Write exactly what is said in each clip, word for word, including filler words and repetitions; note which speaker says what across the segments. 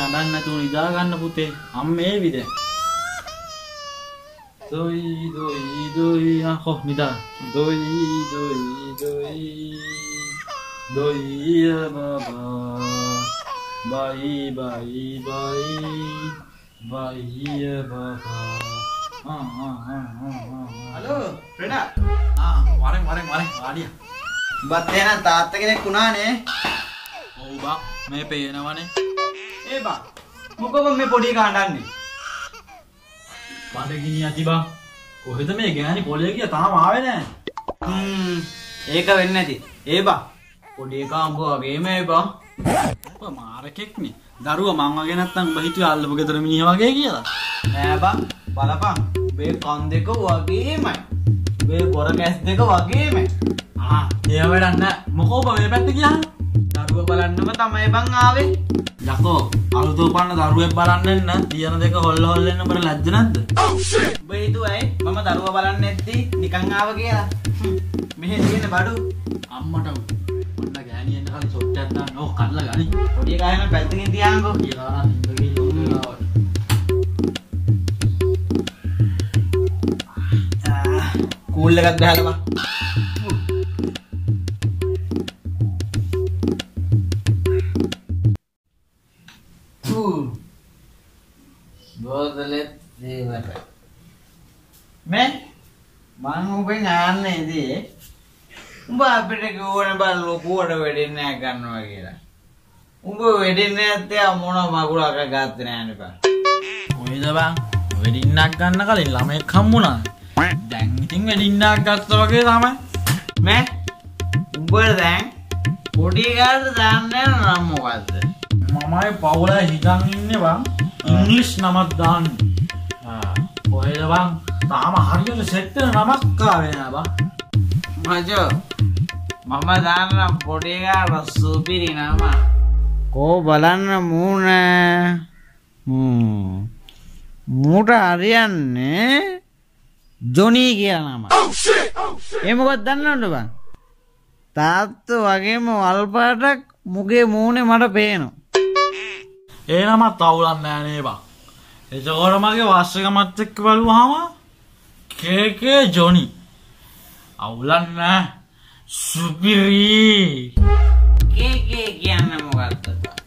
Speaker 1: අඬන්න නැතුව නිදා ගන්න පුතේ. අම්මේ විද. දොයි දොයි දොයි අහෝ නිදා. දොයි දොයි දොයි දොයි බබා. බයි බයි බයි බයි බබා. ආ ආ ආ.
Speaker 2: හලෝ ප්‍රෙඩා.
Speaker 1: ආ වරෙන් වරෙන් වරෙන් වාඩිය.
Speaker 2: බත් එහෙනම් තාත්තා කෙනෙක් වුණානේ.
Speaker 1: ඔව් බා මේ පේනවනේ.
Speaker 2: ඒ බා මොකද මේ පොඩි කාණ්ඩන්නේ?
Speaker 1: බඩගිනි ඇති බා. කොහෙද මේ ගෑණි පොලේ ගියා තාම ආවේ නැහැ.
Speaker 2: හ්ම් ඒක වෙන්නේ නැති. ඒ බා පොඩි එකා උඹ වගේම ඒ බා.
Speaker 1: ඔබ මාරකෙක්නේ. දරුවා මං වගේ නැත්තම් ඔබ හිතුවේ අල්ලපු ගෙදර මිනිහා වගේ කියලා.
Speaker 2: නෑ බා බලපන්. මේ කන් දෙක වගේමයි. මේ බොර කැස් දෙක වගේමයි.
Speaker 1: ආ ඒ වැඩක් නෑ. මොකෝ ඔබ මේ පැත්ත ගියා?
Speaker 2: දරුවා බලන්නම තමයි බං ආවේ.
Speaker 1: යකෝ අලුත උපන්න දරුවෙක් බලන්න එන්න තියන දෙක හොල්ල හොල්ලෙන්න උඹට ලැජ්ජ නැද්ද?
Speaker 2: උඹ හිතුවයි මම දරුවා බලන්න නැද්දි නිකන් ආව කියලා. මෙහෙ තියෙන බඩු
Speaker 1: අම්මට ඔන්න ගෑණි එන්න කලින් සොට්ටයක් දාන්න ඕක කඩලා ගනි.
Speaker 2: පොඩි එකා එන පැත්තකින් තියාංගෝ
Speaker 1: කියලා නම් ඉඳගෙන ලෝකේලාවට.
Speaker 2: කූල් එකක් ගහලා බං. බෝතලෙත් දේවට මේ මං උඹෙන් ආන්නේ ඉතින් උඹ අපිට කිව්වනේ බල ලොකුවට වෙඩින්නේ නැහැ ගන්නවා කියලා. උඹ වෙඩින්නේ නැත්තේ මොන මගුලක ගත්තේ නැහනේ බං.
Speaker 1: කොහෙද බං? වෙඩින්නක් ගන්න කලින් ළමෙක් හම්බුණා. දැන් ඉතින් වෙඩින්නක් ගත්තා වගේ තමයි.
Speaker 2: මේ උඹ දැන් පොඩි කාට දාන්නේ නම් මොකද්ද?
Speaker 1: මමයි පවුලයි හිතන් ඉන්නේ බං. ඉංග්‍රීසි නමක් දාන්න. ආ කොහෙද බං? තාම හරියට සෙට් වෙන නමක් ආවේ නෑ බං.
Speaker 2: මචෝ මම දාන්න පොඩි කාට සුපිරි නම. කෝ බලන්න මූණ. හ්ම්. මූට හරියන්නේ ජොනි කියලා නම. ඒ මොකක්ද දන්නවද බං? තාත්තා වගේම වල්පාටක් මුගේ මූණේ මට පේනවා.
Speaker 1: ඒ නමත් අවුලක් නෑ නේ බං. එතකොට මගේ වාස්සිකමත් එක්ක බලුවාම කේ කේ ජොනි. අවුලක් නෑ. සුපිරි.
Speaker 2: කේ කේ කියන්නේ මොකක්ද?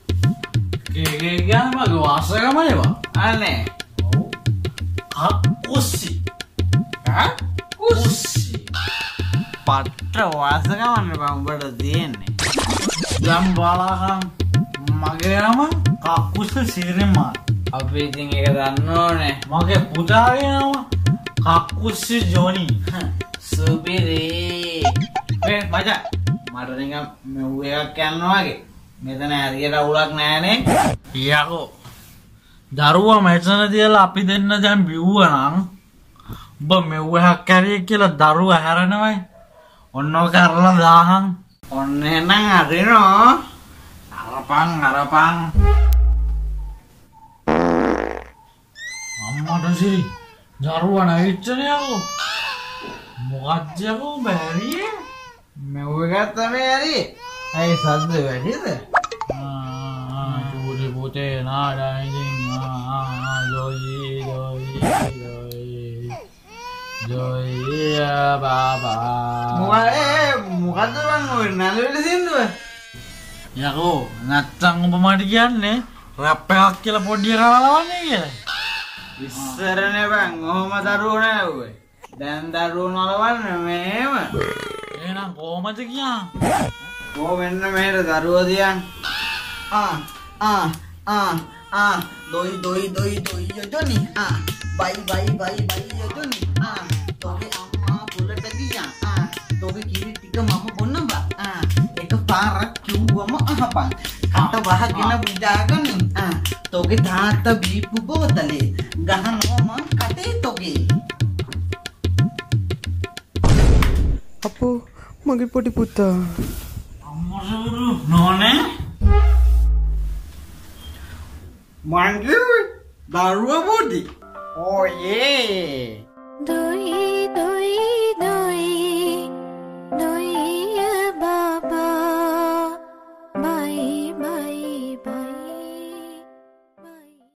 Speaker 1: කේ කේ කියන්නේ මගේ වාස්සිකමනේ බං.
Speaker 2: අනේ.
Speaker 1: ඔව්. කක්කුස්සි.
Speaker 2: හා?
Speaker 1: කුස්සි.
Speaker 2: පට්ට වාසකමන්නේ බං උඹට තියෙන්නේ.
Speaker 1: දැන් බලහන් මගේ නම කක්කුස්සි සිරිමා.
Speaker 2: අපි ඉතින් ඒක දන්න ඕනේ.
Speaker 1: මගේ පුතාගේ නම කක්කුස්සි ජොනි.
Speaker 2: සුපිරි. මේ මචං මට නිකන් මෙව් එකක් යනවා වගේ. මෙතන හරියට අවුලක් නෑනේ.
Speaker 1: යකෝ. දරුවා මෙතන තියලා අපි දෙන්න දැන් බිව්වා නම් ඔබ මෙව් එකක් කැරිය කියලා දරුවා හැරෙනවයි. ඔන්න ඔක කරලා දාහන්.
Speaker 2: ඔන්න එහෙනම් හරිනෝ.
Speaker 1: අරපන් අරපන්. අම්මට සිරි දරුවා නැගිට්ටනේ යකෝ. මොකක්ද යකෝ බැරියේ?
Speaker 2: මෙව් එකක් තමයි හරි. ඇයි සද්ද වැඩිද?
Speaker 1: ආ පුතේ පුතේ නාඩා ඉතින් ආ ආ ජොයි ජොයි ජොයි ජොයි බබා.
Speaker 2: මොකද මොකද්ද බං ඔය නළුවෙල සින්දුව?
Speaker 1: යකෝ නැත්තම් ඔබ මට කියන්නේ රැප් එකක් කියලා පොඩි එකක් නලවන්නේ කියලා.
Speaker 2: ඉස්සරනේ බං ඔහොම දරුවෝ නෑ ඔය. දැන් දරුවෝ නලවන්නේ මේව.
Speaker 1: එහෙනම් කොහමද කියන්නේ?
Speaker 2: ඕ මෙන්න මෙහෙට දරුවෝ දියන්. ආ ආ ආ ආ දොයි දොයි දොයි දොයි යොජොනි. ආ බයි බයි බයි බයි යොජොනි. ආ තෝගේ අම්මා පුලට ගියා. ආ තෝගේ කිරි ටික මම බොන්නවා. ආ එක පාරක් කිව්වම අහපන්. කට වහගෙන බුදාගනි. ආ තෝගේ තාත්තා බීපු බෝතලේ ගහනවා මං කටේ තෝගේ.
Speaker 3: අපෝ මගේ පොඩි පුතා.
Speaker 1: අම්මසුරු නෝනේ
Speaker 2: මං කිව්වේ දරුවා පොඩි. ඕ යේ.